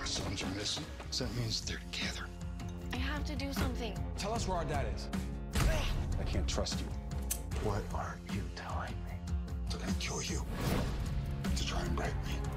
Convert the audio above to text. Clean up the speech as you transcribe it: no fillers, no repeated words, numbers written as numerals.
Our sons are missing. So that means they're together. I have to do something. Tell us where our dad is. I can't trust you. What are you telling me? They're gonna kill you to try and break me.